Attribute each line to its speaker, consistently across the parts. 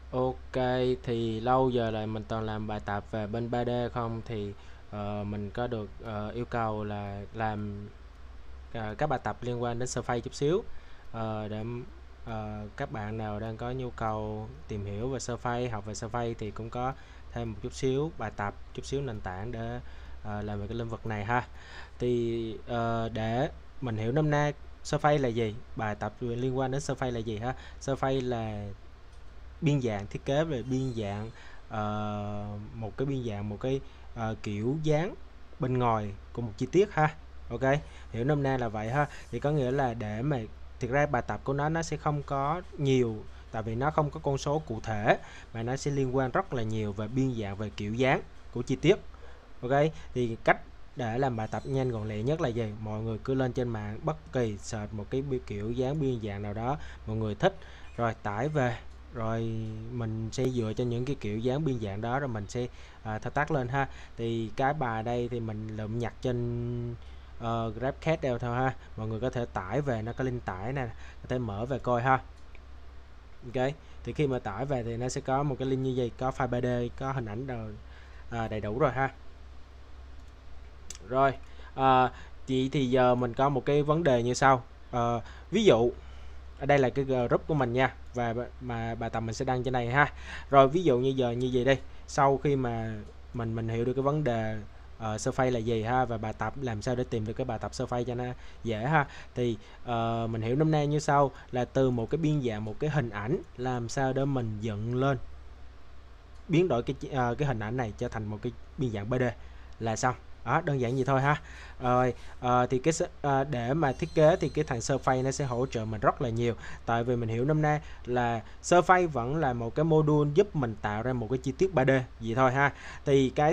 Speaker 1: Ok, thì lâu giờ là mình toàn làm bài tập về bên 3D không, thì mình có được yêu cầu là làm các bài tập liên quan đến Surface chút xíu, để các bạn nào đang có nhu cầu tìm hiểu về Surface, học về Surface thì cũng có thêm một chút xíu bài tập, chút xíu nền tảng để làm về cái lĩnh vực này ha. Thì để mình hiểu nôm na Surface là gì, bài tập liên quan đến Surface là gì ha. Surface là biên dạng, thiết kế về biên dạng, một cái biên dạng, một cái kiểu dáng bên ngoài của một chi tiết ha. Ok, hiểu nôm na là vậy ha. Thì có nghĩa là để mà thực ra bài tập của nó sẽ không có nhiều, tại vì nó không có con số cụ thể, mà nó sẽ liên quan rất là nhiều về biên dạng, về kiểu dáng của chi tiết. Ok, thì cách để làm bài tập nhanh gọn lẹ nhất là gì? Mọi người cứ lên trên mạng bất kỳ search một cái kiểu dáng biên dạng nào đó mọi người thích, rồi tải về, rồi mình sẽ dựa trên những cái kiểu dáng biên dạng đó rồi mình sẽ thao tác lên ha. Thì cái bài đây thì mình lượm nhặt trên GrabCAD đều thôi ha, mọi người có thể tải về, nó có link tải nè, có thể mở về coi ha. Ok, thì khi mà tải về thì nó sẽ có một cái link như vậy, có file 3D, có hình ảnh rồi, đầy đủ rồi ha. Rồi, chị thì giờ mình có một cái vấn đề như sau. Ví dụ ở đây là cái group của mình nha, và mà bài tập mình sẽ đăng trên này ha. Rồi ví dụ như giờ như vậy đi, sau khi mà mình hiểu được cái vấn đề surface là gì ha, và bài tập làm sao để tìm được cái bài tập surface cho nó dễ ha, thì mình hiểu nôm na như sau, là từ một cái biên dạng, một cái hình ảnh, làm sao để mình dựng lên, biến đổi cái hình ảnh này trở thành một cái biên dạng 3D là xong. Đó, đơn giản vậy thôi ha. Rồi thì để mà thiết kế thì cái thằng Surface nó sẽ hỗ trợ mình rất là nhiều, tại vì mình hiểu năm nay là Surface vẫn là một cái module giúp mình tạo ra một cái chi tiết 3D vậy thôi ha. Thì cái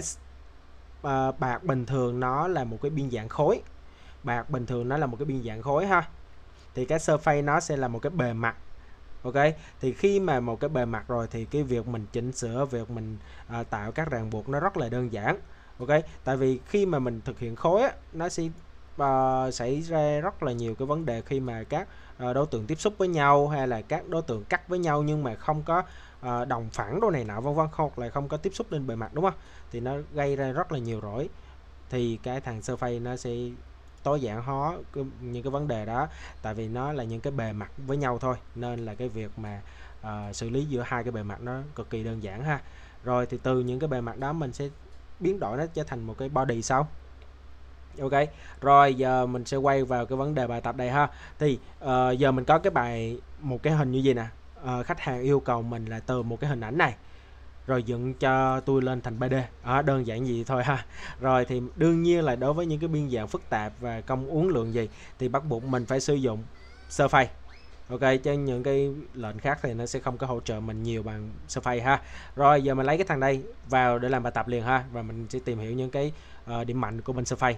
Speaker 1: bạc bình thường nó là một cái biên dạng khối, bạc bình thường nó là một cái biên dạng khối ha. Thì cái Surface nó sẽ là một cái bề mặt. Ok, thì khi mà một cái bề mặt rồi thì cái việc mình chỉnh sửa, việc mình tạo các ràng buộc nó rất là đơn giản. Ok, tại vì khi mà mình thực hiện khối á, nó sẽ xảy ra rất là nhiều cái vấn đề khi mà các đối tượng tiếp xúc với nhau, hay là các đối tượng cắt với nhau nhưng mà không có đồng phẳng đồ này nọ vân vân, hoặc là không có tiếp xúc lên bề mặt, đúng không, thì nó gây ra rất là nhiều rối. Thì cái thằng Surface nó sẽ tối giản hóa những cái vấn đề đó, tại vì nó là những cái bề mặt với nhau thôi, nên là cái việc mà xử lý giữa hai cái bề mặt nó cực kỳ đơn giản ha. Rồi thì từ những cái bề mặt đó mình sẽ biến đổi nó trở thành một cái body sau. Ok, rồi giờ mình sẽ quay vào cái vấn đề bài tập đây ha. Thì giờ mình có một cái hình như vậy nè. Khách hàng yêu cầu mình là từ một cái hình ảnh này rồi dựng cho tôi lên thành 3D. Đơn giản gì thôi ha. Rồi thì đương nhiên là đối với những cái biên dạng phức tạp và công uốn lượn gì thì bắt buộc mình phải sử dụng Surface. Ok, cho những cái lệnh khác thì nó sẽ không có hỗ trợ mình nhiều bằng Surface ha. Rồi giờ mình lấy cái thằng đây vào để làm bài tập liền ha, và mình sẽ tìm hiểu những cái điểm mạnh của bên Surface.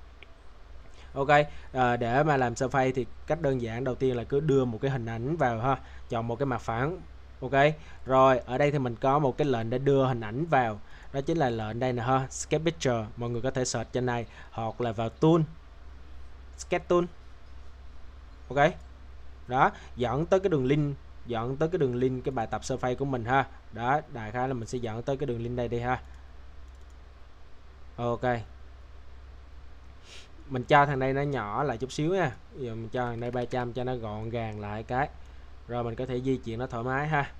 Speaker 1: Ok, để mà làm Surface thì cách đơn giản đầu tiên là cứ đưa một cái hình ảnh vào ha, chọn một cái mặt phẳng. Ok, rồi ở đây thì mình có một cái lệnh để đưa hình ảnh vào, đó chính là lệnh đây nè ha, Sketch Picture. Mọi người có thể search trên này hoặc là vào Tool, Sketch Tool. Ok, đó, dẫn tới cái đường link cái bài tập Surface của mình ha. Đó, đại khái là mình sẽ dẫn tới cái đường link đây đi ha. Ok, mình cho thằng đây nó nhỏ lại chút xíu nha, giờ mình cho thằng đây 300 cho nó gọn gàng lại cái, rồi mình có thể di chuyển nó thoải mái ha.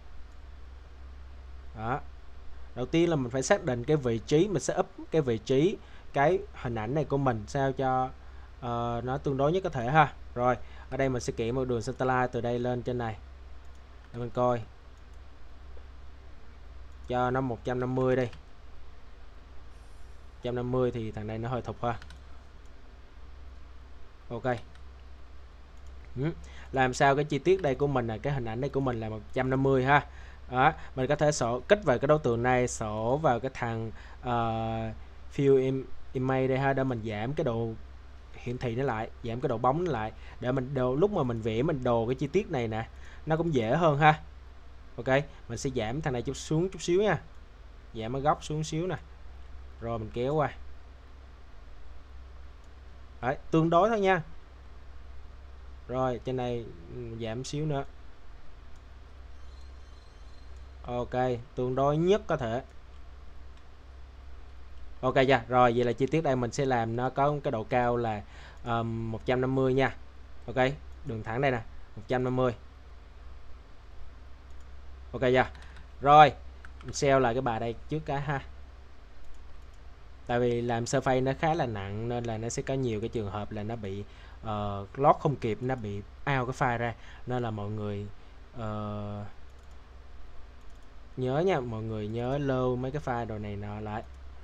Speaker 1: Đó, đầu tiên là mình phải xác định cái vị trí, mình sẽ up cái vị trí cái hình ảnh này của mình sao cho nó tương đối nhất có thể ha. Rồi ở đây mình sẽ kỹ một đường center từ đây lên trên này để mình coi, cho nó 150 đi, 150 thì thằng này nó hơi thục ha. Ok, làm sao cái chi tiết đây của mình là cái hình ảnh đây của mình là 150 ha. Đó, mình có thể kích vào cái đối tượng này, sổ vào cái thằng fill image đây ha, để mình giảm cái độ hiển thị nó lại, giảm cái độ bóng nó lại, để mình lúc mà mình vẽ mình đồ cái chi tiết này nè nó cũng dễ hơn ha. Ok, mình sẽ giảm thằng này chút xíu nha, giảm ở góc xuống xíu nè, rồi mình kéo qua. Đấy, tương đối thôi nha. Rồi trên này giảm xíu nữa. Ok, tương đối nhất có thể. Ok chưa? Rồi vậy là chi tiết đây mình sẽ làm nó có cái độ cao là 150 nha. Ok, đường thẳng đây nè, 150. Ok chưa? Rồi, mình sell lại cái bài đây trước cái ha. Tại vì làm surface nó khá là nặng nên là nó sẽ có nhiều cái trường hợp là nó bị load không kịp, nó bị out cái file ra, nên là mọi người nhớ nha, mọi người nhớ lưu mấy cái file đồ này nọ lại.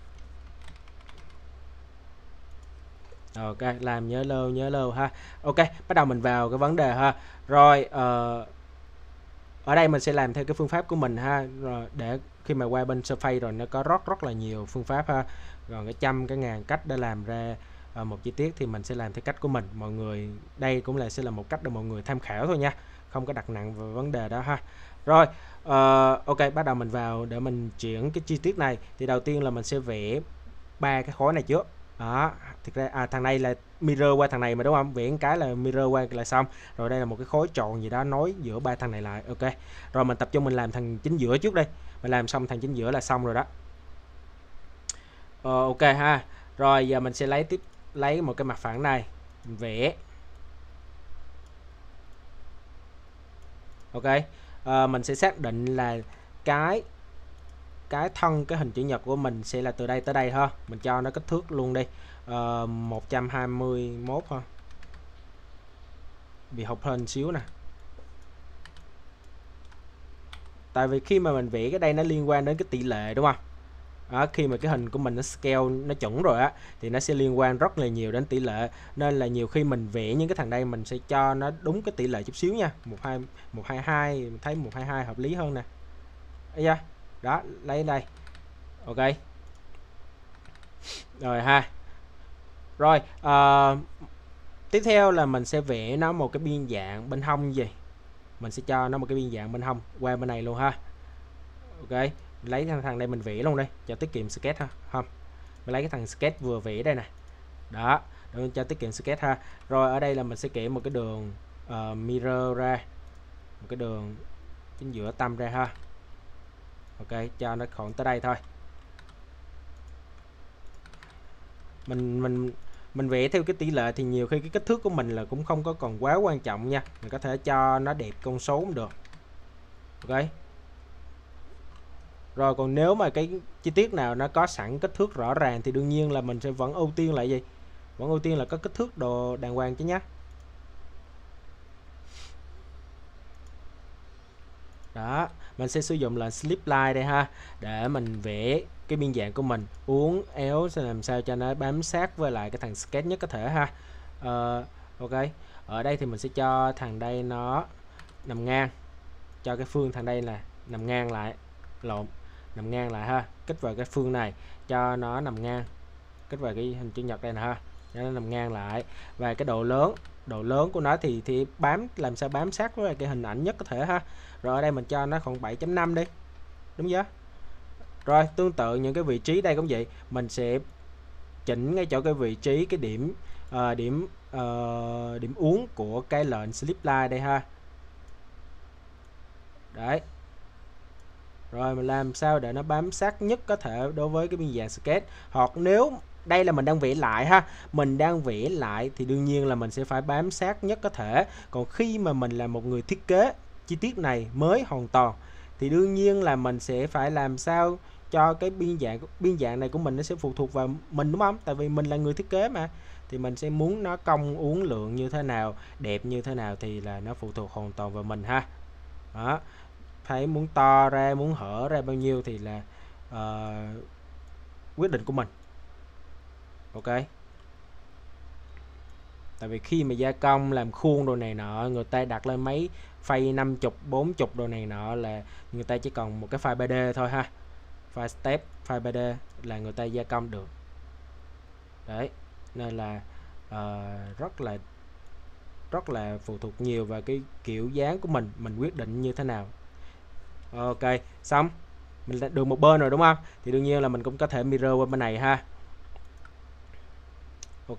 Speaker 1: Ok, làm nhớ lưu ha. Ok, bắt đầu mình vào cái vấn đề ha. Rồi ở đây mình sẽ làm theo cái phương pháp của mình ha, rồi để khi mà qua bên surface rồi nó có rất là nhiều phương pháp ha, rồi cái trăm cái ngàn cách để làm ra một chi tiết thì mình sẽ làm theo cách của mình. Mọi người đây cũng sẽ là một cách để mọi người tham khảo thôi nha, không có đặt nặng vào vấn đề đó ha. Rồi ok, bắt đầu mình vào để mình chuyển cái chi tiết này. Thì đầu tiên là mình sẽ vẽ ba cái khối này trước đó. Thực ra thằng này là mirror qua thằng này mà đúng không, vẽ cái là mirror qua là xong. Rồi đây là một cái khối tròn gì đó nối giữa ba thằng này lại. Ok, rồi mình tập trung mình làm thằng chính giữa trước đây, mình làm xong thằng chính giữa là xong rồi đó. Ok ha. Rồi giờ mình sẽ lấy một cái mặt phẳng này mình vẽ. Ok, mình sẽ xác định là cái thân cái hình chữ nhật của mình sẽ là từ đây tới đây ha. Mình cho nó kích thước luôn đi 121 ha, bị hụt hơn xíu nè. Tại vì khi mà mình vẽ cái đây nó liên quan đến cái tỷ lệ đúng không đó, khi mà cái hình của mình nó scale nó chuẩn rồi á thì nó sẽ liên quan rất là nhiều đến tỷ lệ, nên là nhiều khi mình vẽ những cái thằng đây mình sẽ cho nó đúng cái tỷ lệ chút xíu nha. 122 mình thấy 122 hợp lý hơn nè. Đấy, đó lấy đây. Ok rồi ha. Rồi tiếp theo là mình sẽ vẽ nó một cái biên dạng bên hông gì, mình sẽ cho nó một cái biên dạng bên hông qua bên này luôn ha. Ok, lấy thằng đây mình vẽ luôn đây cho tiết kiệm sketch ha. Không, mình lấy cái thằng sketch vừa vẽ đây nè, đó để cho tiết kiệm sketch ha. Rồi ở đây là mình sẽ kẻ một cái đường mirror ra, một cái đường chính giữa tâm ra ha. Ok, cho nó khoảng tới đây thôi. Mình vẽ theo cái tỷ lệ thì nhiều khi cái kích thước của mình là cũng không có còn quá quan trọng nha, mình có thể cho nó đẹp con số cũng được. Ok, rồi còn nếu mà cái chi tiết nào nó có sẵn kích thước rõ ràng thì đương nhiên là mình sẽ vẫn ưu tiên là gì, vẫn ưu tiên là có kích thước đồ đàng hoàng chứ nhé. Đó, mình sẽ sử dụng là slip line đây ha, để mình vẽ cái biên dạng của mình uốn éo sẽ làm sao cho nó bám sát với lại cái thằng sketch nhất có thể ha. Ok, ở đây thì mình sẽ cho thằng đây nó nằm ngang, cho cái phương thằng đây là nằm ngang lại, nằm ngang lại ha, kích vào cái phương này cho nó nằm ngang, kích vào cái hình chữ nhật đây nè ha, cho nó nằm ngang lại. Và cái độ lớn của nó thì làm sao bám sát với cái hình ảnh nhất có thể ha. Rồi ở đây mình cho nó khoảng 7.5 đi, đúng chưa? Rồi tương tự những cái vị trí đây cũng vậy, mình sẽ chỉnh ngay chỗ cái vị trí cái điểm uốn của cái lệnh slip line đây ha. Đấy, rồi mình làm sao để nó bám sát nhất có thể đối với cái biên dạng sketch. Hoặc nếu đây là mình đang vẽ lại ha, mình đang vẽ lại thì đương nhiên là mình sẽ phải bám sát nhất có thể. Còn khi mà mình là một người thiết kế chi tiết này mới hoàn toàn thì đương nhiên là mình sẽ phải làm sao cho cái biên dạng này của mình nó sẽ phụ thuộc vào mình đúng không? Tại vì mình là người thiết kế mà, thì mình sẽ muốn nó cong uốn lượn như thế nào, đẹp như thế nào thì là nó phụ thuộc hoàn toàn vào mình ha. Đó, thấy muốn to ra muốn hở ra bao nhiêu thì là quyết định của mình. Ok, tại vì khi mà gia công làm khuôn đồ này nọ, người ta đặt lên mấy file 50 40 đồ này nọ là người ta chỉ còn một cái file 3D thôi ha, file step file 3D là người ta gia công được. Đấy, nên là rất là phụ thuộc nhiều vào cái kiểu dáng của mình quyết định như thế nào. Ok, xong mình đã được một bên rồi đúng không, thì đương nhiên là mình cũng có thể mirror qua bên này ha. Ok,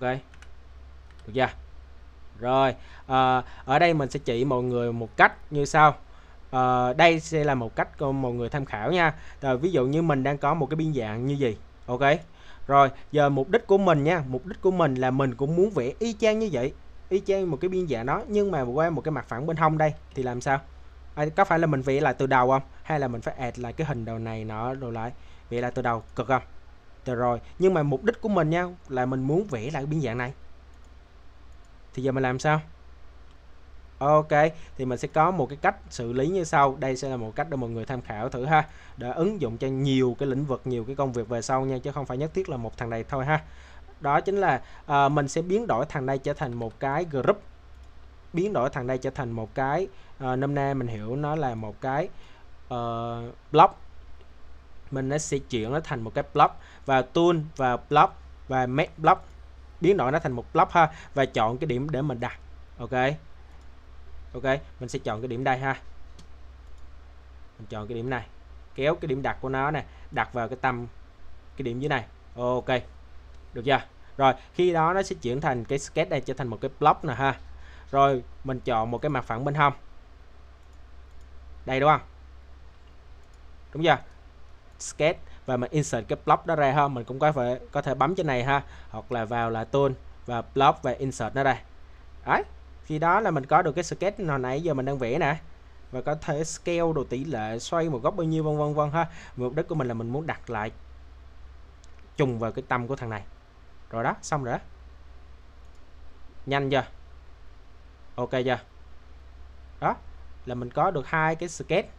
Speaker 1: được chưa? Rồi ở đây mình sẽ chỉ mọi người một cách như sau. đây sẽ là một cách cho mọi người tham khảo nha. Rồi ví dụ như mình đang có một cái biên dạng như gì, ok. Rồi giờ mục đích của mình nha, mục đích của mình là mình cũng muốn vẽ y chang như vậy, y chang một cái biên dạng đó, nhưng mà qua một cái mặt phẳng bên hông đây thì làm sao? Có phải là mình vẽ lại từ đầu không, hay là mình phải add lại cái hình đầu này nọ rồi lại vẽ lại từ đầu, cực không? Rồi nhưng mà mục đích của mình nha là mình muốn vẽ lại cái biên dạng này, thì giờ mình làm sao? Ok, thì mình sẽ có một cái cách xử lý như sau. Đây sẽ là một cách để mọi người tham khảo thử ha, để ứng dụng cho nhiều cái lĩnh vực, nhiều cái công việc về sau nha, chứ không phải nhất thiết là một thằng này thôi ha. Đó chính là mình sẽ biến đổi thằng đây trở thành một cái group, biến đổi thằng đây trở thành một cái nôm na mình hiểu nó là một cái block. Mình nó sẽ chuyển nó thành một cái block, và tool và block và make block, biến đổi nó thành một block ha, và chọn cái điểm để mình đặt. Ok, mình sẽ chọn cái điểm đây ha, mình chọn cái điểm này, kéo cái điểm đặt của nó nè, đặt vào cái tâm cái điểm dưới này. Ok, được chưa? Rồi khi đó nó sẽ chuyển thành cái sketch đây trở thành một cái block nè ha. Rồi mình chọn một cái mặt phẳng bên hông đây, đúng không? Đúng chưa? Sketch, và mình insert cái block đó ra ha. Mình cũng có thể bấm trên này ha, hoặc là vào là tool và block và insert nó đây. Đấy, khi đó là mình có được cái sketch hồi nãy giờ mình đang vẽ nè, và có thể scale đồ tỷ lệ, xoay một góc bao nhiêu, vân vân ha. Mục đích của mình là mình muốn đặt lại trùng vào cái tâm của thằng này. Rồi đó, xong rồi đó. Nhanh chưa? Ok chưa? Đó là mình có được hai cái sketch.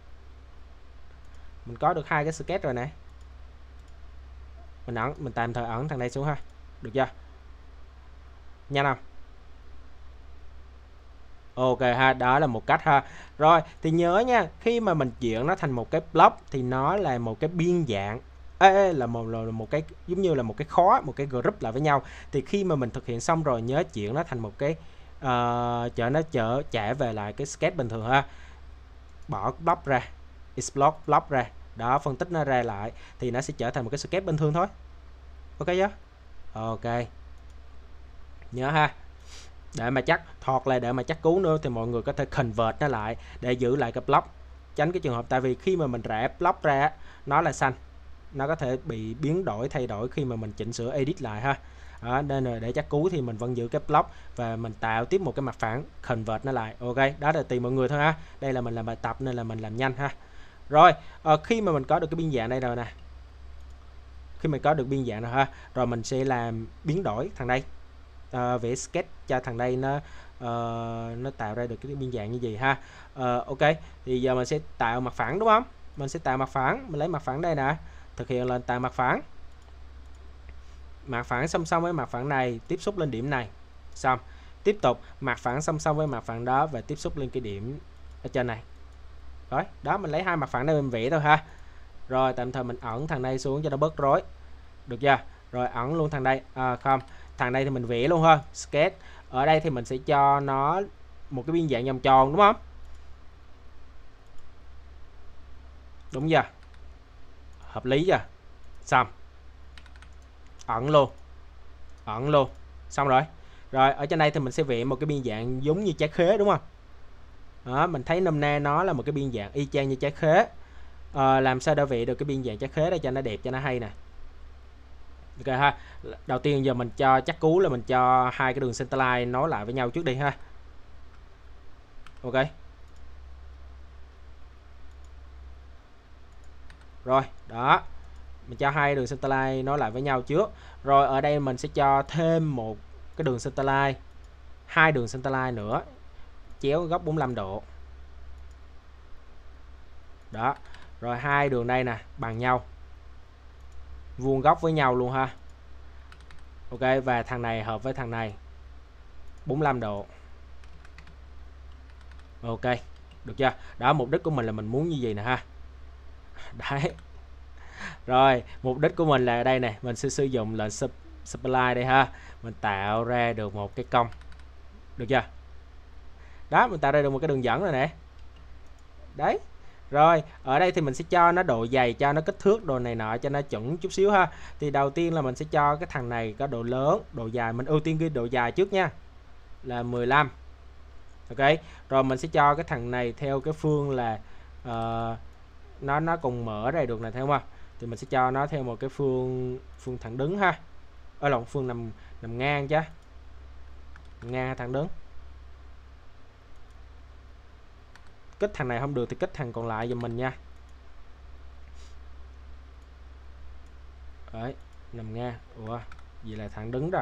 Speaker 1: Mình có được hai cái sketch rồi nè. Mình tạm thời ẩn thằng này xuống ha. Được chưa? Nhanh không? Ok ha, đó là một cách ha. Rồi thì nhớ nha, khi mà mình chuyển nó thành một cái block thì nó là một cái biên dạng, là một cái giống như là một cái khóa, một cái group lại với nhau. Thì khi mà mình thực hiện xong rồi, nhớ chuyển nó thành một cái trả về lại cái sketch bình thường ha. Bỏ block ra, export block ra, đó, phân tích nó ra lại thì nó sẽ trở thành một cái sketch bình thường thôi. Ok chưa? Ok, nhớ ha. Để mà chắc, hoặc là để mà chắc cú nữa thì mọi người có thể convert nó lại để giữ lại cái block, tránh cái trường hợp, tại vì khi mà mình rẽ block ra nó là xanh, nó có thể bị biến đổi, thay đổi khi mà mình chỉnh sửa edit lại ha. Đó, nên là để chắc cú thì mình vẫn giữ cái block và mình tạo tiếp một cái mặt phẳng, convert nó lại. Ok, đó là tùy mọi người thôi ha. Đây là mình làm bài tập nên là mình làm nhanh ha. Rồi khi mà mình có được cái biên dạng đây rồi nè, khi mình có được biên dạng rồi ha, rồi mình sẽ làm biến đổi thằng đây, vẽ sketch cho thằng đây nó tạo ra được cái biên dạng như gì ha. Ok, thì giờ mình sẽ tạo mặt phẳng, đúng không? Mình sẽ tạo mặt phẳng, mình lấy mặt phẳng đây nè, thực hiện lên tạo mặt phẳng. Mặt phẳng song song với mặt phẳng này, tiếp xúc lên điểm này, xong tiếp tục mặt phẳng song song với mặt phẳng đó và tiếp xúc lên cái điểm ở trên này. Rồi đó, mình lấy hai mặt phẳng đây mình vẽ thôi ha. Rồi tạm thời mình ẩn thằng đây xuống cho nó bớt rối, được chưa? Rồi ẩn luôn thằng đây, không, thằng đây thì mình vẽ luôn ha. Sketch ở đây thì mình sẽ cho nó một cái biên dạng vòng tròn, đúng không? Đúng chưa? Hợp lý chưa? Xong, ẩn luôn, xong rồi. Rồi ở trên đây thì mình sẽ vẽ một cái biên dạng giống như trái khế, đúng không? Đó, mình thấy nôm na nó là một cái biên dạng y chang như trái khế. Làm sao để vẽ được cái biên dạng trái khế để cho nó đẹp, cho nó hay nè. Ok ha. Đầu tiên giờ mình cho chắc cú là mình cho hai cái đường centerline nối lại với nhau trước đi ha. Ok. Rồi, đó. Mình cho hai đường centerline nối lại với nhau trước. Rồi ở đây mình sẽ cho thêm một cái đường centerline, hai đường centerline nữa, chéo góc 45 độ. Đó. Rồi hai đường đây nè, bằng nhau, vuông góc với nhau luôn ha. Ok, và thằng này hợp với thằng này 45 độ. Ok, được chưa? Đó, mục đích của mình là mình muốn như gì nè ha. Đấy. Rồi, mục đích của mình là đây nè, mình sẽ sử dụng lệnh spline đây ha. Mình tạo ra được một cái cong. Được chưa? Đó, mình tạo ra được một cái đường dẫn rồi nè. Đấy. Rồi, ở đây thì mình sẽ cho nó độ dày, cho nó kích thước đồ này nọ cho nó chuẩn chút xíu ha. Thì đầu tiên là mình sẽ cho cái thằng này có độ lớn, độ dài, mình ưu tiên cái độ dài trước nha. Là 15. Ok, rồi mình sẽ cho cái thằng này theo cái phương là nó cùng mở đây được này, thấy không? Thì mình sẽ cho nó theo một cái phương thẳng đứng ha, ở lộn, phương nằm ngang chứ, ngang hay thẳng đứng. Kích thằng này không được thì kích thằng còn lại giùm mình nha. Đấy, nằm ngang. Ủa, vậy là thẳng đứng rồi.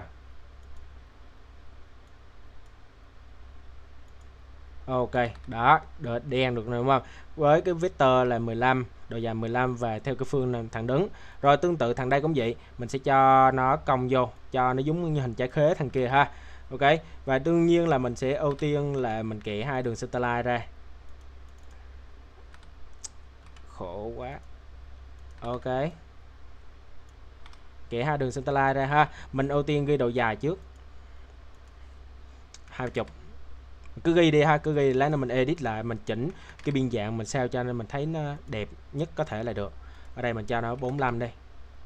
Speaker 1: Ok, đó, đen được rồi đúng không? Với cái vector là 15, độ dài 15 và theo cái phương thẳng đứng. Rồi tương tự thằng đây cũng vậy, mình sẽ cho nó cong vô, cho nó giống như hình trái khế thằng kia ha. Ok, và đương nhiên là mình sẽ ưu tiên là mình kẻ hai đường centerline ra. Khổ quá. Ok, kẻ hai đường centerline ra ha. Mình ưu tiên ghi độ dài trước 20. Cứ ghi đi ha, cứ ghi lát nữa mình edit lại, mình chỉnh cái biên dạng mình sao cho nên mình thấy nó đẹp nhất có thể là được. Ở đây mình cho nó 45 đây.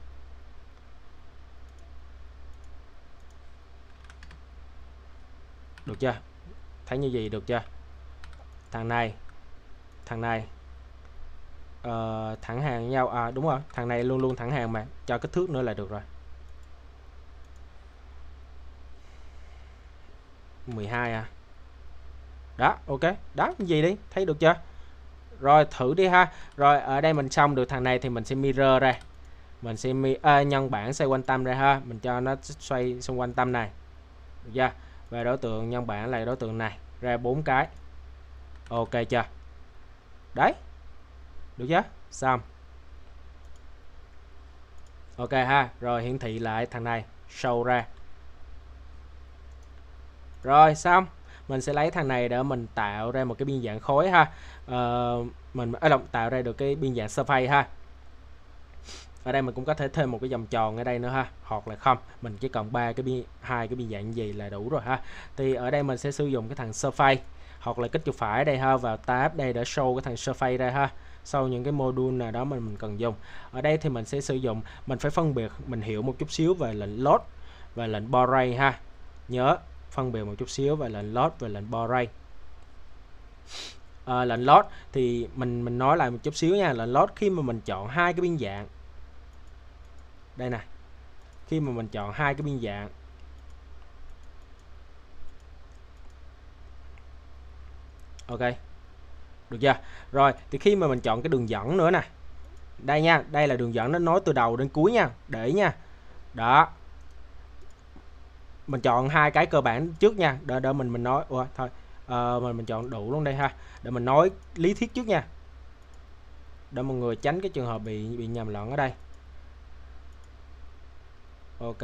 Speaker 1: Được chưa? Thấy như gì được chưa? Thằng này thẳng hàng nhau. À đúng rồi, thằng này luôn luôn thẳng hàng mà, cho kích thước nữa là được rồi. 12 à. Đó, ok. Đó, gì đi, thấy được chưa? Rồi thử đi ha. Rồi ở đây mình xong được thằng này thì mình sẽ mirror ra. Mình sẽ nhân bản xoay quanh tâm ra ha. Mình cho nó xoay xung quanh tâm này. Được chưa? Và đối tượng nhân bản là đối tượng này, ra 4 cái. Ok chưa? Đấy. Được chưa? Xong. Ok ha. Rồi hiển thị lại thằng này, show ra. Rồi xong. Mình sẽ lấy thằng này để mình tạo ra một cái biên dạng khối ha. Mình tạo ra được cái biên dạng surface ha. Ở đây mình cũng có thể thêm một cái vòng tròn ở đây nữa ha, hoặc là không, mình chỉ cần hai cái biên dạng gì là đủ rồi ha. Thì ở đây mình sẽ sử dụng cái thằng surface, hoặc là kích chuột phải đây ha, vào tab đây để show cái thằng surface ra ha. Sau những cái module nào đó mình cần dùng. Ở đây thì mình sẽ sử dụng, mình phải phân biệt, mình hiểu một chút xíu về lệnh load và lệnh borray ha. Nhớ phân biệt một chút xíu về lệnh load và lệnh borray. Lệnh load thì mình nói lại một chút xíu nha. Lệnh load khi mà mình chọn hai cái biên dạng đây nè, khi mà mình chọn hai cái biên dạng ok, được chưa? Rồi thì khi mà mình chọn cái đường dẫn nữa nè, đây nha, đây là đường dẫn nó nối từ đầu đến cuối nha, để nha. Đó, mình chọn hai cái cơ bản trước nha, đợi mình nói. Ủa, thôi mình chọn đủ luôn đây ha, để mình nói lý thuyết trước nha, để mọi người tránh cái trường hợp bị nhầm lẫn ở đây. Ok,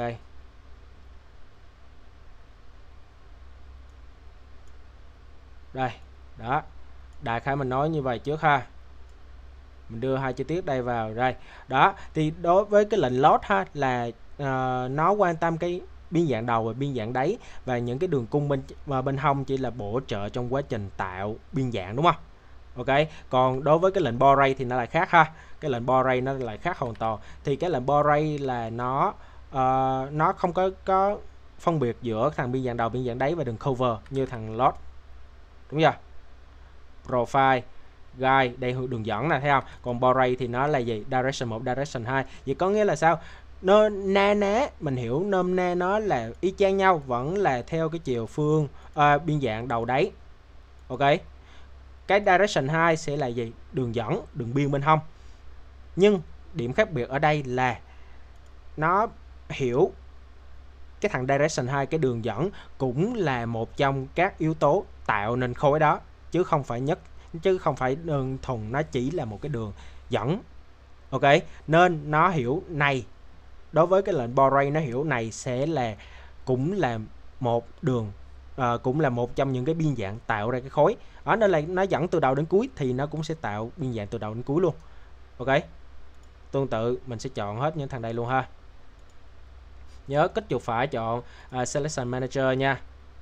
Speaker 1: đây, đó, đại khái mình nói như vậy trước ha. Mình đưa hai chi tiết đây vào đây. Đó, thì đối với cái lệnh load ha là nó quan tâm cái biên dạng đầu và biên dạng đáy, và những cái đường cung bên hông chỉ là bổ trợ trong quá trình tạo biên dạng, đúng không? Ok, còn đối với cái lệnh borray thì nó lại khác ha. Cái lệnh borray nó lại khác hoàn toàn. Thì cái lệnh borray là nó không có phân biệt giữa thằng biên dạng đầu, biên dạng đáy và đường cover như thằng load, đúng chưa? Profile, guide, đây đường dẫn nè, thấy không? Còn borray thì nó là gì? Direction 1, direction 2. Vậy có nghĩa là sao? Nó na ná, mình hiểu nôm na nó là y chang nhau, vẫn là theo cái chiều phương biên dạng đầu đáy. Ok. Cái direction 2 sẽ là gì? Đường dẫn, đường biên bên hông. Nhưng điểm khác biệt ở đây là nó hiểu cái thằng direction 2, cái đường dẫn cũng là một trong các yếu tố tạo nên khối đó, chứ không phải đơn thuần nó chỉ là một cái đường dẫn. Ok, nên nó hiểu này, đối với cái lệnh borray nó hiểu này sẽ là cũng là một đường, cũng là một trong những cái biên dạng tạo ra cái khối đó, nên là nó dẫn từ đầu đến cuối thì nó cũng sẽ tạo biên dạng từ đầu đến cuối luôn. Ok, tương tự mình sẽ chọn hết những thằng đây luôn ha. Nhớ kích chuột phải chọn Selection Manager nha.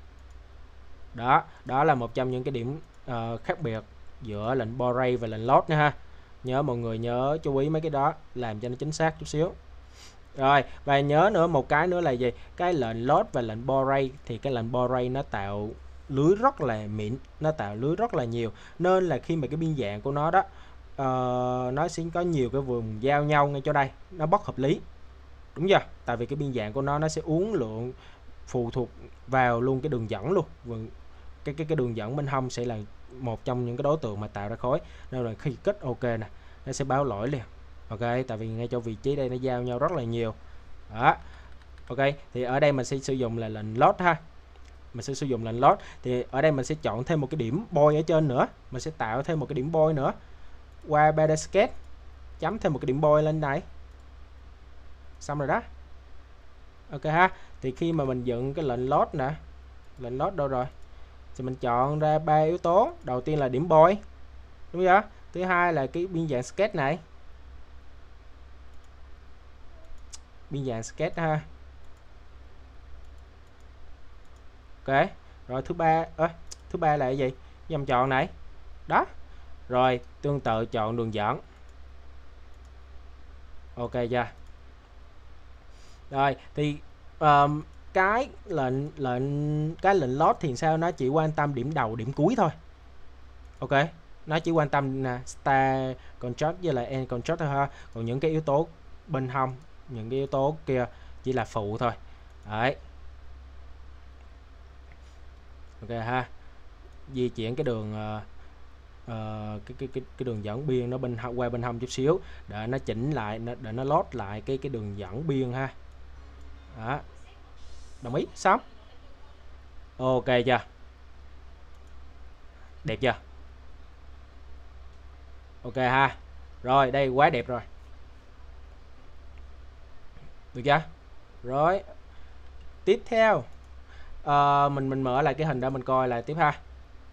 Speaker 1: Đó là một trong những cái điểm khác biệt giữa lệnh borray và lệnh load nha ha. Nhớ mọi người nhớ chú ý mấy cái đó, làm cho nó chính xác chút xíu. Rồi, và nhớ nữa một cái nữa là gì? Cái lệnh load và lệnh borray thì cái lệnh borray lưới rất là mịn, nó tạo lưới rất là nhiều, nên là khi mà cái biên dạng của nó đó nó sẽ có nhiều cái vùng giao nhau ngay chỗ đây, nó bất hợp lý, đúng chưa? Tại vì cái biên dạng của nó sẽ uốn lượn phụ thuộc vào luôn cái đường dẫn luôn. Cái đường dẫn bên hông sẽ là một trong những cái đối tượng mà tạo ra khối, nên là khi kết ok nè, nó sẽ báo lỗi liền. Ok, tại vì ngay chỗ vị trí đây nó giao nhau rất là nhiều đó. Ok, thì ở đây mình sẽ sử dụng là lệnh load ha, mình sẽ sử dụng lệnh load. Thì ở đây mình sẽ chọn thêm một cái điểm boy ở trên nữa, mình sẽ tạo thêm một cái điểm boy nữa qua border sketch, chấm thêm một cái điểm boy lên này, xong rồi đó. Ok ha, thì khi mà mình dựng cái lệnh load nè, lệnh load đâu rồi, thì mình chọn ra 3 yếu tố. Đầu tiên là điểm boy, đúng chưa? Thứ hai là cái biên dạng sketch này, biên dạng sketch ha. Ok, rồi thứ ba là cái gì? Dòng chọn này đó. Rồi tương tự chọn đường dẫn. Ok chưa? Rồi thì cái lệnh load thì sao, nó chỉ quan tâm điểm đầu điểm cuối thôi. Ok, nó chỉ quan tâm là start construct với lại end construct thôi ha. Còn những cái yếu tố bên hông, những cái yếu tố kia chỉ là phụ thôi. Đấy. Ok ha. Di chuyển cái đường cái đường dẫn biên nó qua bên hông chút xíu để nó chỉnh lại, để nó load lại cái đường dẫn biên ha. Đó. Đồng ý, xong. Ok chưa? Đẹp chưa? Ok ha. Rồi, đây quá đẹp rồi. Được chưa? Rồi. Tiếp theo mình mở lại cái hình đó mình coi lại tiếp ha.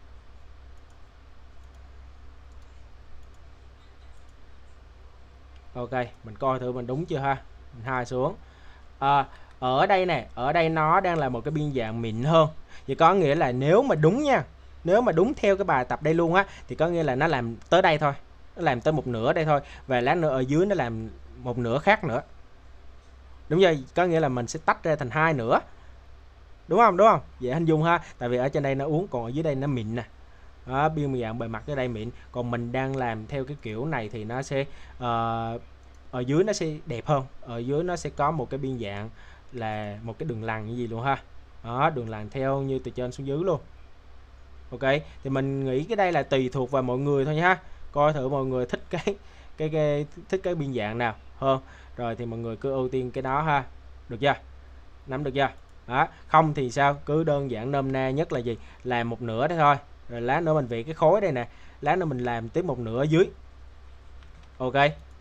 Speaker 1: Ok, mình coi thử mình đúng chưa ha. Mình hai xuống. Ở đây nè, ở đây nó đang là một cái biên dạng mịn hơn. Vậy có nghĩa là nếu mà đúng nha, nếu mà đúng theo cái bài tập đây luôn á, thì có nghĩa là nó làm tới đây thôi, nó làm tới một nửa đây thôi, và lát nữa ở dưới nó làm một nửa khác nữa, đúng chưa? Có nghĩa là mình sẽ tách ra thành hai nửa, đúng không? Đúng không? Dễ hình dung ha. Tại vì ở trên đây nó uống, còn ở dưới đây nó mịn nè. Đó, biên dạng bề mặt ở đây mịn, còn mình đang làm theo cái kiểu này thì nó sẽ ở dưới nó sẽ đẹp hơn. Ở dưới nó sẽ có một cái biên dạng là một cái đường lằn như gì luôn ha. Đó, đường lằn theo như từ trên xuống dưới luôn. Ok, thì mình nghĩ cái đây là tùy thuộc vào mọi người thôi nha. Coi thử mọi người thích thích cái biên dạng nào hơn, rồi thì mọi người cứ ưu tiên cái đó ha. Được chưa? Nắm được chưa? Đó, không thì sao? Cứ đơn giản nôm na nhất là gì? Làm một nửa đấy thôi. Rồi lát nữa mình vẽ cái khối đây nè, lát nữa mình làm tiếp một nửa ở dưới. Ok.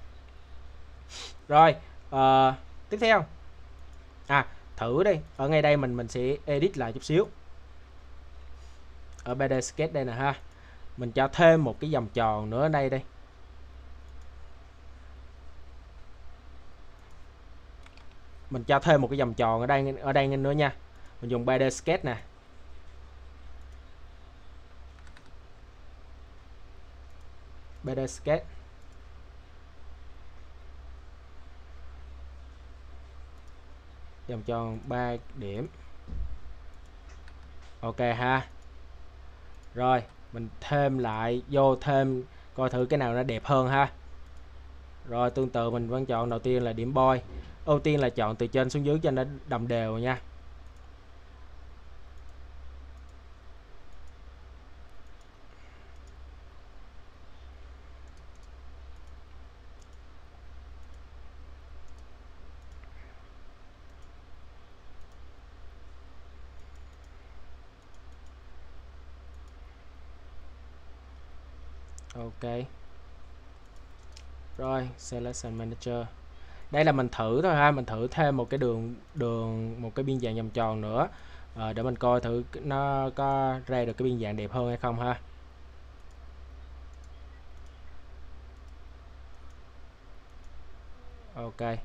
Speaker 1: Rồi, tiếp theo. Thử đi. Ở ngay đây mình sẽ edit lại chút xíu. Ở BD Sketch đây nè ha. Mình cho thêm một cái vòng tròn nữa ở đây đi. Mình cho thêm một cái vòng tròn ở đây nữa nha. Mình dùng BD Sketch nè. BD Sketch. Vòng tròn 3 điểm. Ok ha. Rồi, mình thêm lại vô thêm coi thử cái nào nó đẹp hơn ha. Rồi tương tự mình vẫn chọn đầu tiên là điểm boy. Ưu tiên là chọn từ trên xuống dưới cho nó đồng đều nha. Ok. Rồi, Selection Manager. Đây là mình thử thôi ha, mình thử thêm một cái một cái biên dạng vòng tròn nữa để mình coi thử nó có ra được cái biên dạng đẹp hơn hay không ha. Ok.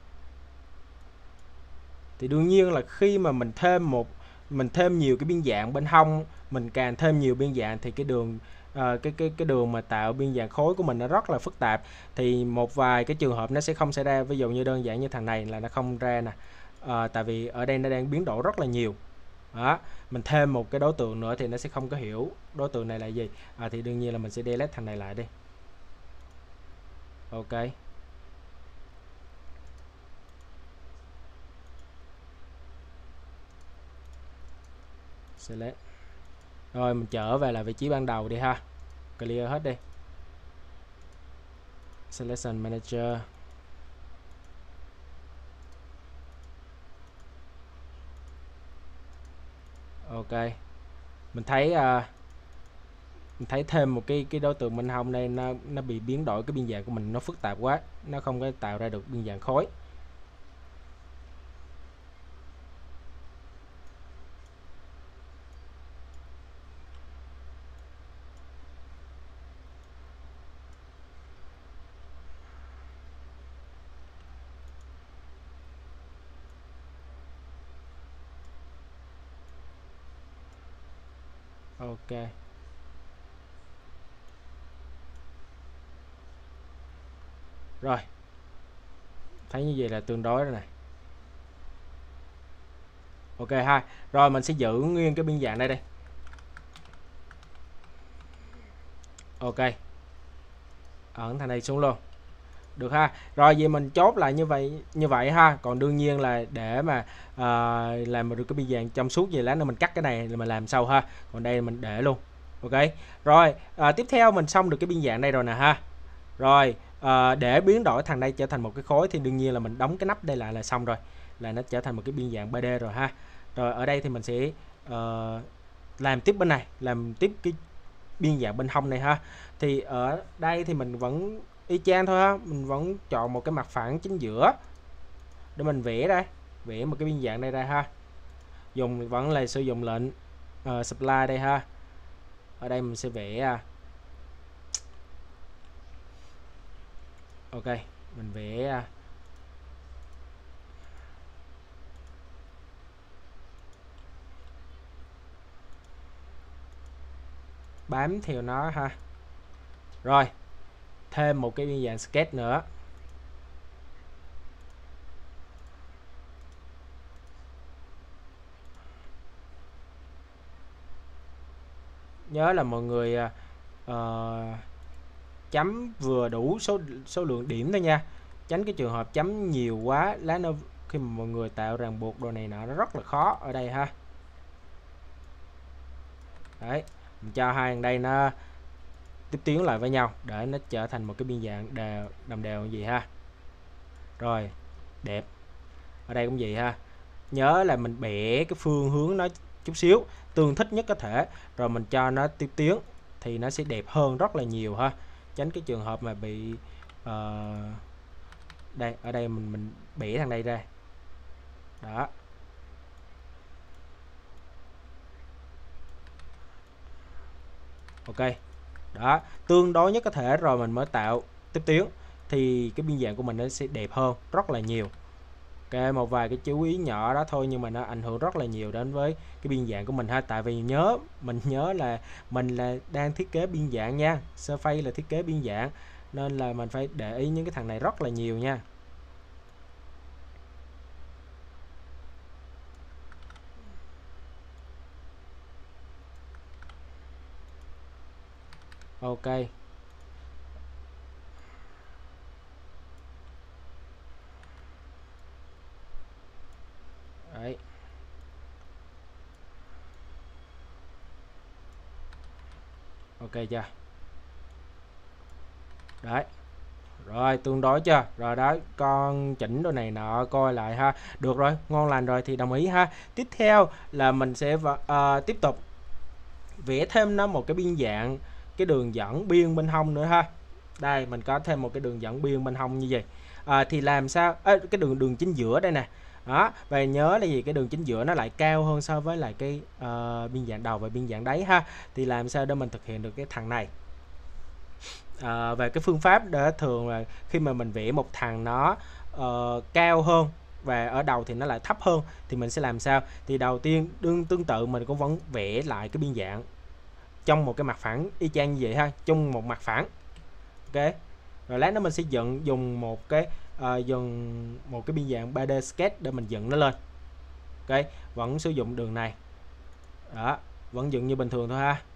Speaker 1: Thì đương nhiên là khi mà mình thêm nhiều cái biên dạng bên hông, mình càng thêm nhiều biên dạng thì cái đường cái đường mà tạo biên dạng khối của mình nó rất là phức tạp. Thì một vài cái trường hợp nó sẽ không xảy ra, ví dụ như đơn giản như thằng này là nó không ra nè. Tại vì ở đây nó đang biến đổi rất là nhiều. Đó, mình thêm một cái đối tượng nữa thì nó sẽ không có hiểu đối tượng này là gì. Thì đương nhiên là mình sẽ delete thằng này lại đi. Ok, select. Rồi mình trở về lại vị trí ban đầu đi ha, clear hết đi. Selection Manager. Ok, mình thấy thêm một cái đối tượng bên hông đây, nó bị biến đổi cái biên dạng của mình, nó phức tạp quá, nó không có tạo ra được biên dạng khối. Ok, rồi thấy như vậy là tương đối rồi này. Ok ha, rồi mình sẽ giữ nguyên cái biên dạng đây đây. Ok, ẩn thằng này xuống luôn, được ha. Rồi vậy mình chốt lại như vậy ha. Còn đương nhiên là để mà làm được cái biên dạng trong suốt gì, lát nữa mình cắt cái này là mình làm sau ha. Còn đây mình để luôn. Ok, rồi tiếp theo mình xong được cái biên dạng đây rồi nè ha. Rồi để biến đổi thằng đây trở thành một cái khối thì đương nhiên là mình đóng cái nắp đây lại là xong rồi, là nó trở thành một cái biên dạng 3D rồi ha. Rồi ở đây thì mình sẽ làm tiếp bên này, làm tiếp cái biên dạng bên hông này ha. Thì ở đây thì mình vẫn y chang thôi ha, mình vẫn chọn một cái mặt phẳng chính giữa để mình vẽ đây, vẽ một cái biên dạng đây ra ha. Vẫn là sử dụng lệnh supply đây ha. Ở đây mình sẽ vẽ ok, mình vẽ bám theo nó ha. Rồi thêm một cái biên dạng sketch nữa. Nhớ là mọi người chấm vừa đủ số lượng điểm thôi nha, tránh cái trường hợp chấm nhiều quá, lá nó khi mà mọi người tạo ràng buộc đồ này nọ nó rất là khó ở đây ha. Đấy, mình cho hai thằng đây nó tiếp tiến lại với nhau để nó trở thành một cái biên dạng đồng đều gì ha. Rồi đẹp, ở đây cũng vậy ha. Nhớ là mình bẻ cái phương hướng nó chút xíu, tương thích nhất có thể, rồi mình cho nó tiếp tiến thì nó sẽ đẹp hơn rất là nhiều ha, tránh cái trường hợp mà bị đây, ở đây mình bẻ thằng đây ra đó. Ok, đó, tương đối nhất có thể rồi mình mới tạo tiếp tiến thì cái biên dạng của mình nó sẽ đẹp hơn rất là nhiều. Ok, một vài cái chú ý nhỏ đó thôi nhưng mà nó ảnh hưởng rất là nhiều đến với cái biên dạng của mình ha. Tại vì mình nhớ là mình là đang thiết kế biên dạng nha, surface là thiết kế biên dạng, nên là mình phải để ý những cái thằng này rất là nhiều nha. Ok, đấy, ok chưa, đấy, rồi tương đối chưa, rồi đó, con chỉnh đồ này nọ coi lại ha. Được rồi, ngon lành rồi thì đồng ý ha. Tiếp theo là mình sẽ tiếp tục vẽ thêm nó một cái biên dạng, cái đường dẫn biên bên hông nữa ha. Đây mình có thêm một cái đường dẫn biên bên hông như vậy. Thì làm sao cái đường chính giữa đây nè. Đó, và nhớ là gì, cái đường chính giữa nó lại cao hơn so với lại cái biên dạng đầu và biên dạng đáy ha. Thì làm sao để mình thực hiện được cái thằng này. Về cái phương pháp để thường là khi mà mình vẽ một thằng nó cao hơn và ở đầu thì nó lại thấp hơn thì mình sẽ làm sao? Thì đầu tiên tương tự mình cũng vẫn vẽ lại cái biên dạng trong một cái mặt phẳng y chang như vậy ha, chung một mặt phẳng. Ok, rồi lát nữa mình sẽ dùng một cái biên dạng 3D sketch để mình dựng nó lên. Ok, vẫn sử dụng đường này Đó, vẫn dựng như bình thường thôi ha.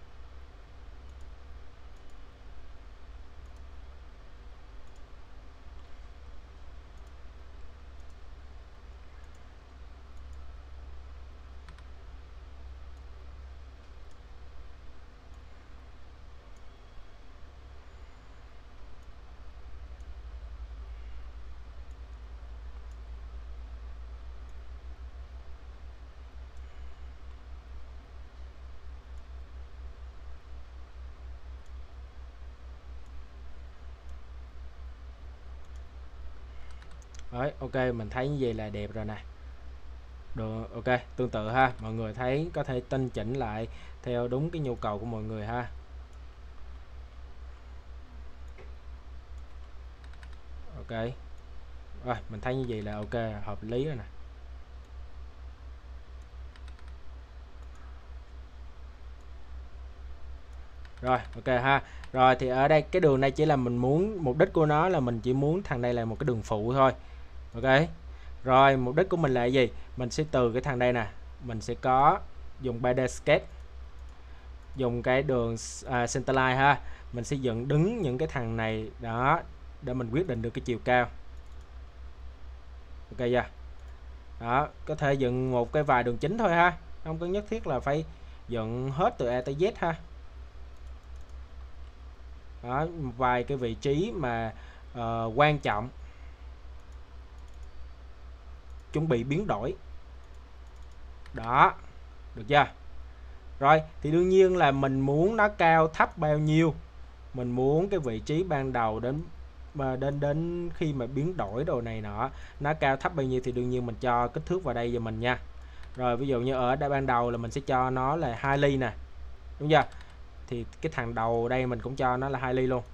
Speaker 1: Đấy, ok, mình thấy như vậy là đẹp rồi nè. Được, ok, tương tự ha, mọi người thấy có thể tinh chỉnh lại theo đúng cái nhu cầu của mọi người ha. Ok, rồi mình thấy như vậy là ok, hợp lý rồi nè. Rồi, ok ha. Rồi thì ở đây cái đường này chỉ là mình muốn, mục đích của nó là mình chỉ muốn thằng này là một cái đường phụ thôi. Ok. Rồi mục đích của mình là gì? Mình sẽ từ cái thằng đây nè, mình sẽ có dùng 3D sketch, dùng cái đường centerline ha. Mình sẽ dựng đứng những cái thằng này đó để mình quyết định được cái chiều cao. Ok chưa? Đó, có thể dựng một cái vài đường chính thôi ha, không có nhất thiết là phải dựng hết từ A tới Z ha. Đó, vài cái vị trí mà quan trọng chuẩn bị biến đổi. Đó, được chưa? Rồi thì đương nhiên là mình muốn nó cao thấp bao nhiêu, mình muốn cái vị trí ban đầu đến mà đến khi mà biến đổi đồ này nọ nó cao thấp bao nhiêu thì đương nhiên mình cho kích thước vào đây cho mình nha. Rồi ví dụ như ở đây ban đầu là mình sẽ cho nó là 2 ly nè, đúng chưa? Thì cái thằng đầu đây mình cũng cho nó là 2 ly luôn.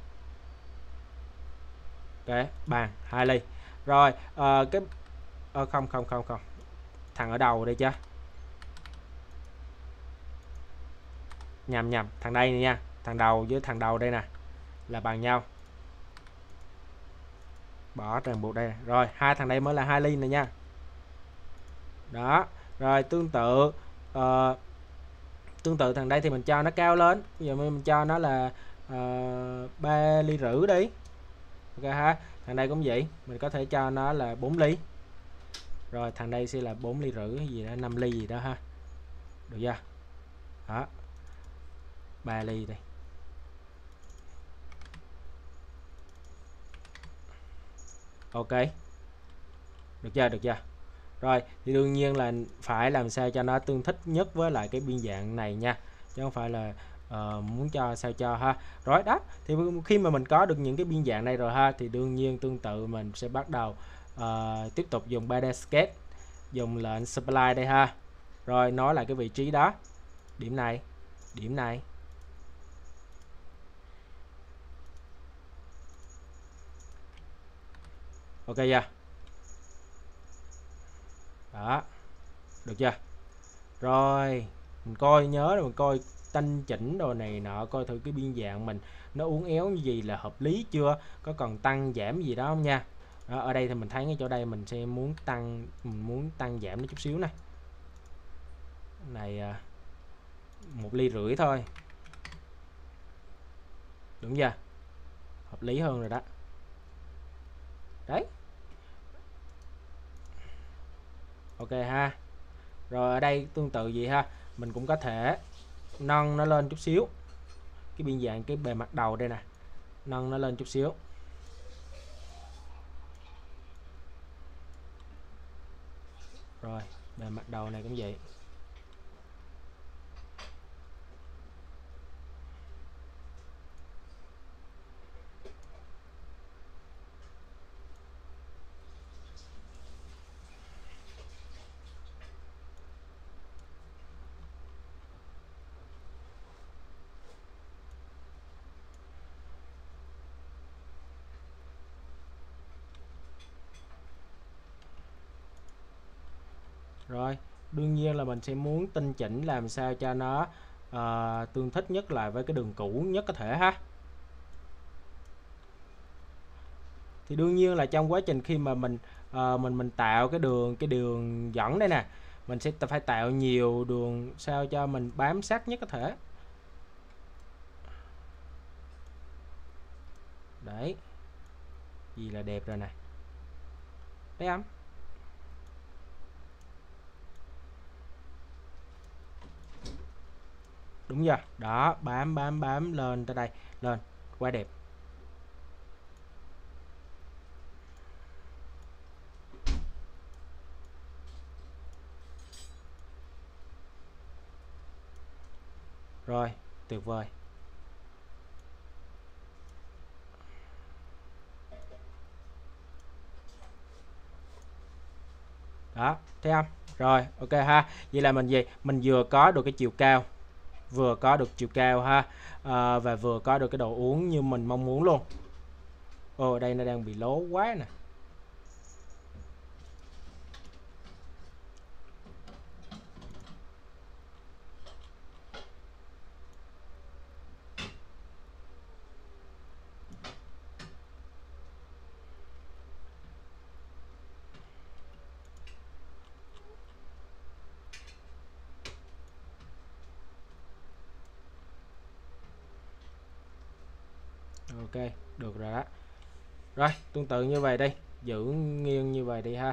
Speaker 1: Ok, bàn 2 ly. Rồi cái không, thằng ở đầu đây chứ, nhầm, thằng đây này nha, thằng đầu với thằng đầu đây nè là bằng nhau, bỏ ràng buộc đây. Rồi hai thằng đây mới là 2 ly này nha. Đó, rồi tương tự thằng đây thì mình cho nó cao lên, bây giờ mình cho nó là 3 ly rưỡi đi. Ok ha, thằng đây cũng vậy, mình có thể cho nó là 4 ly. Rồi thằng đây sẽ là 4 ly rưỡi hay gì đó, 5 ly gì đó ha, được chưa? Đó, 3 ly đây. Ok, được chưa, được chưa? Rồi thì đương nhiên là phải làm sao cho nó tương thích nhất với lại cái biên dạng này nha, chứ không phải là muốn cho sao cho ha. Rồi đó, thì khi mà mình có được những cái biên dạng này rồi ha, thì đương nhiên tương tự mình sẽ bắt đầu tiếp tục dùng 3D sketch, dùng lệnh spline đây ha. Rồi nói lại cái vị trí đó, điểm này, điểm này. Ok chưa? Đó, được chưa? Rồi mình coi, nhớ là mình coi tinh chỉnh đồ này nọ, coi thử cái biên dạng mình nó uốn éo như gì là hợp lý chưa, có cần tăng giảm gì đó không nha. Đó, ở đây thì mình thấy cái chỗ đây mình sẽ muốn tăng giảm nó chút xíu này. Này 1 ly rưỡi thôi, đúng chưa? Hợp lý hơn rồi đó. Đấy. Ok ha. Rồi ở đây tương tự gì ha, mình cũng có thể nâng nó lên chút xíu, cái biên dạng cái bề mặt đầu đây nè, nâng nó lên chút xíu. Rồi bề mặt đầu này cũng vậy. Rồi đương nhiên là mình sẽ muốn tinh chỉnh làm sao cho nó tương thích nhất lại với cái đường cũ nhất có thể ha. Thì đương nhiên là trong quá trình khi mà mình tạo cái đường dẫn đây nè, mình sẽ phải tạo nhiều đường sao cho mình bám sát nhất có thể. Đấy, gì là đẹp rồi nè, thấy không? Đúng chưa? Đó, bám lên tới đây, lên, quá đẹp. Rồi, tuyệt vời. Đó, thấy không? Rồi, ok ha. Vậy là mình gì? Mình vừa có được cái chiều cao, vừa có được chiều cao ha, và vừa có được cái độ uốn như mình mong muốn luôn. Ồ, đây nó đang bị lố quá nè. Ok, được rồi đó. Rồi, tương tự như vậy đi, giữ nghiêng như vậy đi ha.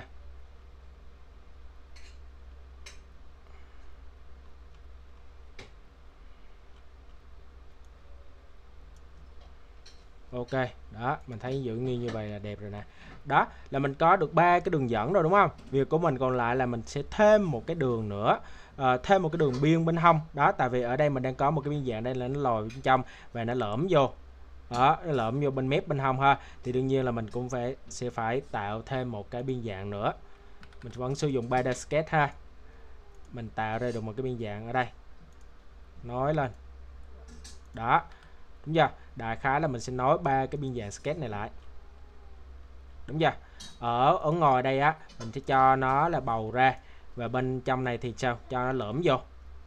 Speaker 1: Ok, đó, mình thấy giữ nghiêng như vậy là đẹp rồi nè. Đó, là mình có được 3 cái đường dẫn rồi đúng không? Việc của mình còn lại là mình sẽ thêm một cái đường nữa, thêm một cái đường biên bên hông. Đó, tại vì ở đây mình đang có một cái biên dạng đây là nó lồi bên trong và nó lõm vô. Đó, nó lõm vô bên mép bên hông ha. Thì đương nhiên là mình cũng sẽ phải tạo thêm một cái biên dạng nữa. Mình vẫn sử dụng 3D Sketch ha. Mình tạo ra được một cái biên dạng ở đây. Nói lên. Đó, đúng chưa? Đại khái là mình sẽ nối 3 cái biên dạng sketch này lại, đúng chưa? Ở ngoài đây á, mình sẽ cho nó là bầu ra, và bên trong này thì sao? Cho nó lõm vô.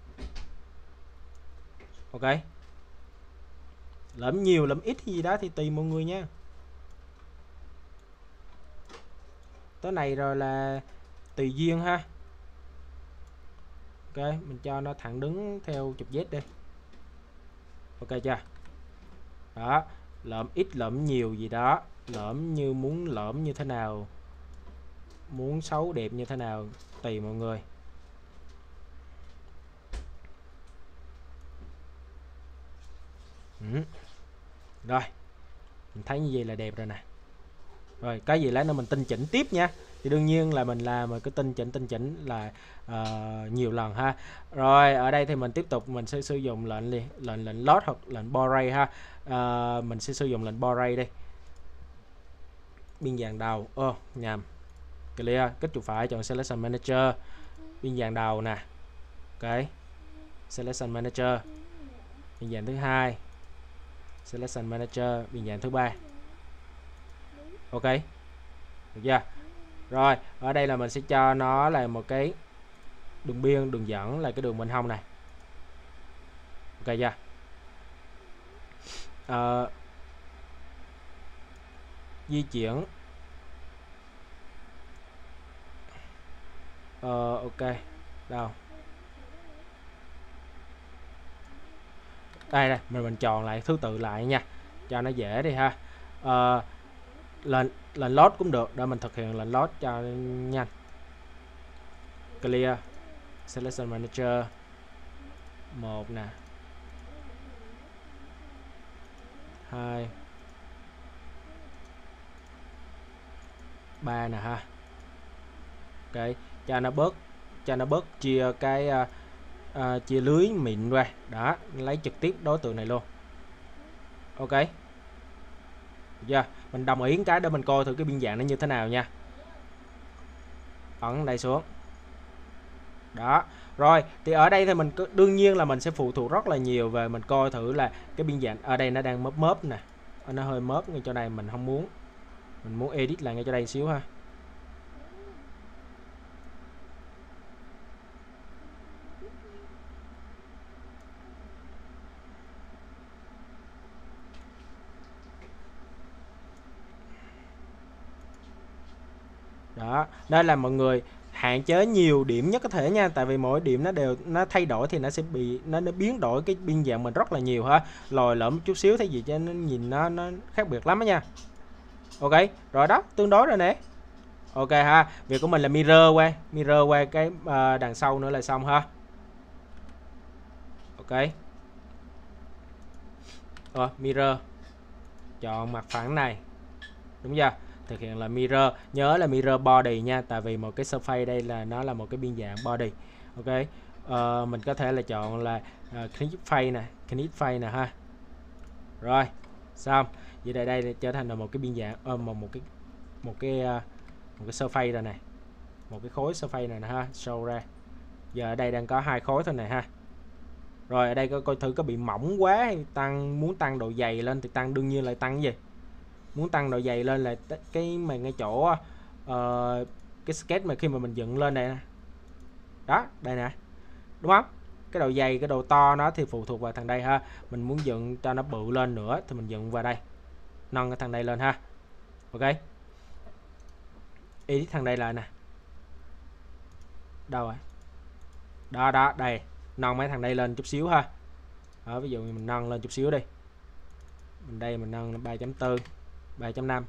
Speaker 1: Ok, lõm nhiều lõm ít gì đó thì tùy mọi người nha. Tới này rồi là tùy duyên ha. Ok, mình cho nó thẳng đứng theo trục Z đi. Ok chưa? Đó, lõm ít lõm nhiều gì đó, lõm như muốn lõm như thế nào, muốn xấu đẹp như thế nào tùy mọi người. Rồi, mình thấy như vậy là đẹp rồi nè. Rồi cái gì lát nữa mình tinh chỉnh tiếp nha. Thì đương nhiên là mình làm một cái tinh chỉnh là nhiều lần ha. Rồi ở đây thì mình tiếp tục mình sẽ sử dụng lệnh load hoặc lệnh borray ha. Mình sẽ sử dụng lệnh borray đây. Biên dạng đầu, nhầm, clear, kích chuột phải chọn selection manager, biên dạng đầu nè. Ok, selection manager, biên dạng thứ hai, selection manager, biên dạng thứ ba. Ok, được chưa? Rồi ở đây là mình sẽ cho nó là một cái đường biên, đường dẫn là cái đường bên hông này. Ok chưa? Di chuyển, ok, đâu đây đây, mình chọn lại thứ tự lại nha cho nó dễ đi ha. Lệnh load cũng được, để mình thực hiện lệnh load cho nhanh. Clear, selection manager 1 nè, 2, 3 nè ha. Ok, cho nó bớt chia cái chia lưới mịn ra. Đó, lấy trực tiếp đối tượng này luôn. Ok, được chưa? Mình đồng ý cái để mình coi thử cái biên dạng nó như thế nào nha. Ấn đây xuống. Đó, rồi thì ở đây thì mình đương nhiên là mình sẽ phụ thuộc rất là nhiều về mình coi thử là cái biên dạng ở đây nó đang mớp nè, nó hơi mớp ngay chỗ này, mình không muốn, mình muốn edit lại ngay chỗ đây xíu ha. Đó, đây là mọi người hạn chế nhiều điểm nhất có thể nha, tại vì mỗi điểm nó thay đổi thì nó sẽ nó biến đổi cái biên dạng mình rất là nhiều ha. Lồi lõm chút xíu thấy gì cho nó nhìn nó khác biệt lắm đó nha. Ok, rồi đó, tương đối rồi nè. Ok ha, việc của mình là mirror qua cái đằng sau nữa là xong ha. Ok. Mirror, chọn mặt phẳng này, đúng chưa? Thực hiện là mirror, nhớ là mirror body nha, tại vì một cái surface đây là nó là một cái biên dạng body. Ok, mình có thể là chọn là Knit face nè ha. Rồi xong, vậy đây trở thành là một cái biên dạng một cái surface rồi này, một cái khối surface này nè ha, show ra. Giờ ở đây đang có 2 khối thôi này ha. Rồi ở đây coi thử có bị mỏng quá hay muốn tăng độ dày lên thì đương nhiên là tăng cái gì? Muốn tăng độ dày lên là cái mà ngay chỗ cái sketch mà khi mà mình dựng lên này nè. Đó, đây nè. Đúng không? Cái độ dày, cái độ to nó thì phụ thuộc vào thằng đây ha. Mình muốn dựng cho nó bự lên nữa thì mình dựng vào đây. Nâng cái thằng đây lên ha. Ok. Edit thằng đây lại nè. Đâu rồi? Đó, đây. Nâng mấy thằng đây lên chút xíu ha. Đó, ví dụ như mình nâng lên chút xíu đi. Mình nâng lên 3.4, 3.5.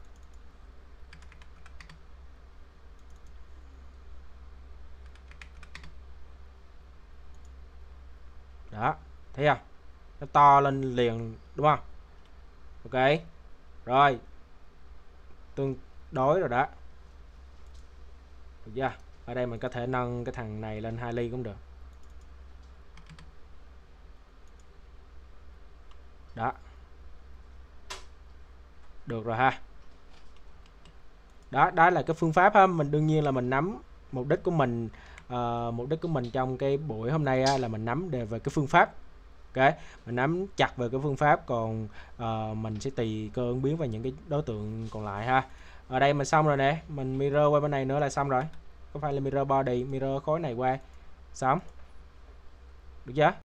Speaker 1: Đó, thấy không? Nó to lên liền đúng không? Ok. Rồi. Tương đối rồi đó. Được chưa? Ở đây mình có thể nâng cái thằng này lên 2 ly cũng được. Đó. Được rồi ha. Đó là cái phương pháp ha. Mình đương nhiên là mình nắm mục đích của mình trong cái buổi hôm nay là mình nắm về cái phương pháp. Ok, mình nắm chặt về cái phương pháp, còn mình sẽ tùy cơ ứng biến vào những cái đối tượng còn lại ha. Ở đây mình xong rồi nè, mình mirror qua bên này nữa là xong rồi. Có phải là mirror body, mirror khối này qua. Xong. Được chưa?